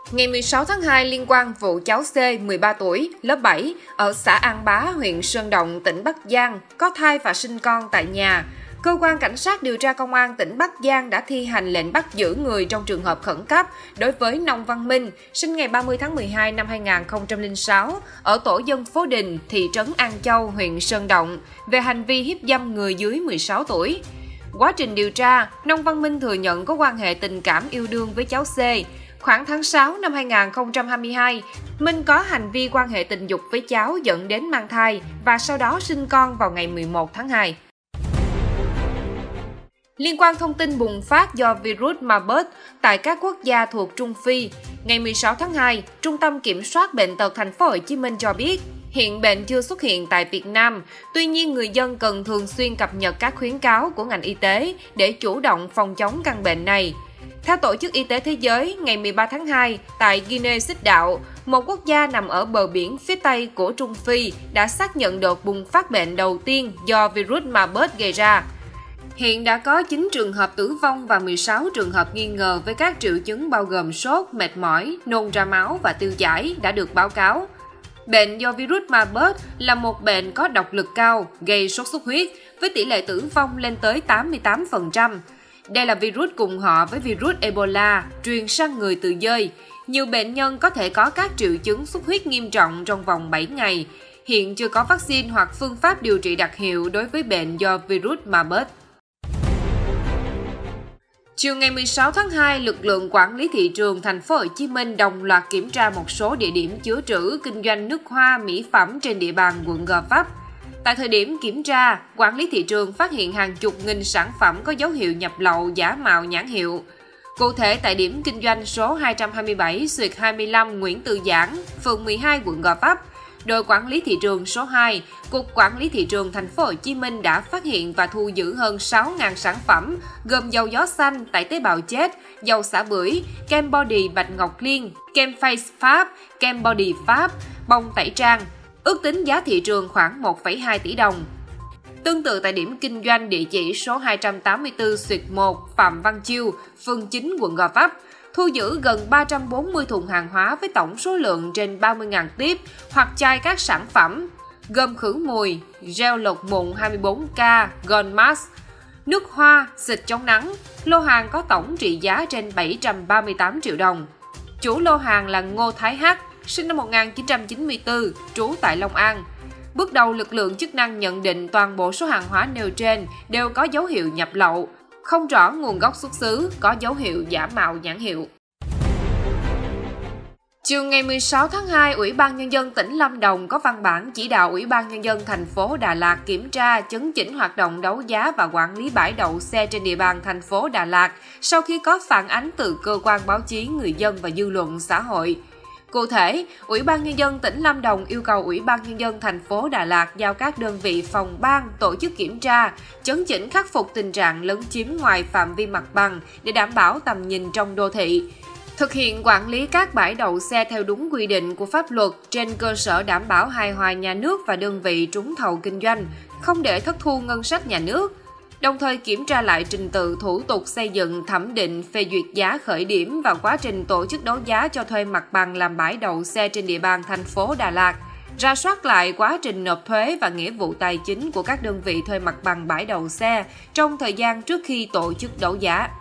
Ngày 16 tháng 2, liên quan vụ cháu C, 13 tuổi, lớp 7, ở xã An Bá, huyện Sơn Động, tỉnh Bắc Giang, có thai và sinh con tại nhà. Cơ quan Cảnh sát điều tra Công an tỉnh Bắc Giang đã thi hành lệnh bắt giữ người trong trường hợp khẩn cấp đối với Nông Văn Minh, sinh ngày 30 tháng 12 năm 2006, ở tổ dân phố Đình, thị trấn An Châu, huyện Sơn Động, về hành vi hiếp dâm người dưới 16 tuổi. Quá trình điều tra, Nông Văn Minh thừa nhận có quan hệ tình cảm yêu đương với cháu C. Khoảng tháng 6 năm 2022, Minh có hành vi quan hệ tình dục với cháu dẫn đến mang thai và sau đó sinh con vào ngày 11 tháng 2. Liên quan thông tin bùng phát do virus Marburg tại các quốc gia thuộc Trung Phi, ngày 16 tháng 2, Trung tâm Kiểm soát Bệnh tật Thành phố Hồ Chí Minh cho biết, hiện bệnh chưa xuất hiện tại Việt Nam, tuy nhiên người dân cần thường xuyên cập nhật các khuyến cáo của ngành y tế để chủ động phòng chống căn bệnh này. Theo Tổ chức Y tế Thế giới, ngày 13 tháng 2, tại Guinea-Xích Đạo, một quốc gia nằm ở bờ biển phía Tây của Trung Phi, đã xác nhận đợt bùng phát bệnh đầu tiên do virus Marburg gây ra. Hiện đã có 9 trường hợp tử vong và 16 trường hợp nghi ngờ với các triệu chứng bao gồm sốt, mệt mỏi, nôn ra máu và tiêu chảy đã được báo cáo. Bệnh do virus Marburg là một bệnh có độc lực cao, gây sốt xuất huyết, với tỷ lệ tử vong lên tới 88%. Đây là virus cùng họ với virus Ebola, truyền sang người từ dơi. Nhiều bệnh nhân có thể có các triệu chứng xuất huyết nghiêm trọng trong vòng 7 ngày. Hiện chưa có vaccine hoặc phương pháp điều trị đặc hiệu đối với bệnh do virus Marburg. Chiều ngày 16 tháng 2, lực lượng quản lý thị trường Thành phố Hồ Chí Minh đồng loạt kiểm tra một số địa điểm chứa trữ kinh doanh nước hoa, mỹ phẩm trên địa bàn quận Gò Vấp. Tại thời điểm kiểm tra, quản lý thị trường phát hiện hàng chục nghìn sản phẩm có dấu hiệu nhập lậu giả mạo nhãn hiệu. Cụ thể, tại điểm kinh doanh số 227/25 Nguyễn Tự Giảng, phường 12, quận Gò Vấp, đội quản lý thị trường số 2, Cục Quản lý Thị trường Thành phố Hồ Chí Minh đã phát hiện và thu giữ hơn 6.000 sản phẩm gồm dầu gió xanh, tẩy tế bào chết, dầu xả bưởi, kem body Bạch Ngọc Liên, kem face Pháp, kem body Pháp, bông tẩy trang. Ước tính giá thị trường khoảng 1,2 tỷ đồng. Tương tự tại điểm kinh doanh địa chỉ số 284/1 Phạm Văn Chiêu, phường 9, quận Gò Vấp, thu giữ gần 340 thùng hàng hóa với tổng số lượng trên 30.000 tiếp hoặc chai các sản phẩm gồm khử mùi, gel lột mụn 24K, Gold Mask, nước hoa, xịt chống nắng. Lô hàng có tổng trị giá trên 738 triệu đồng. Chủ lô hàng là Ngô Thái Hắc, sinh năm 1994, trú tại Long An. Bước đầu, lực lượng chức năng nhận định toàn bộ số hàng hóa nêu trên đều có dấu hiệu nhập lậu, không rõ nguồn gốc xuất xứ, có dấu hiệu giả mạo nhãn hiệu. Chiều ngày 16 tháng 2, Ủy ban Nhân dân tỉnh Lâm Đồng có văn bản chỉ đạo Ủy ban Nhân dân thành phố Đà Lạt kiểm tra, chấn chỉnh hoạt động đấu giá và quản lý bãi đậu xe trên địa bàn thành phố Đà Lạt sau khi có phản ánh từ cơ quan báo chí, người dân và dư luận xã hội. Cụ thể, Ủy ban Nhân dân tỉnh Lâm Đồng yêu cầu Ủy ban Nhân dân thành phố Đà Lạt giao các đơn vị phòng ban tổ chức kiểm tra, chấn chỉnh khắc phục tình trạng lấn chiếm ngoài phạm vi mặt bằng để đảm bảo tầm nhìn trong đô thị. Thực hiện quản lý các bãi đậu xe theo đúng quy định của pháp luật trên cơ sở đảm bảo hài hòa nhà nước và đơn vị trúng thầu kinh doanh, không để thất thu ngân sách nhà nước. Đồng thời kiểm tra lại trình tự thủ tục xây dựng, thẩm định, phê duyệt giá khởi điểm và quá trình tổ chức đấu giá cho thuê mặt bằng làm bãi đậu xe trên địa bàn thành phố Đà Lạt, rà soát lại quá trình nộp thuế và nghĩa vụ tài chính của các đơn vị thuê mặt bằng bãi đậu xe trong thời gian trước khi tổ chức đấu giá.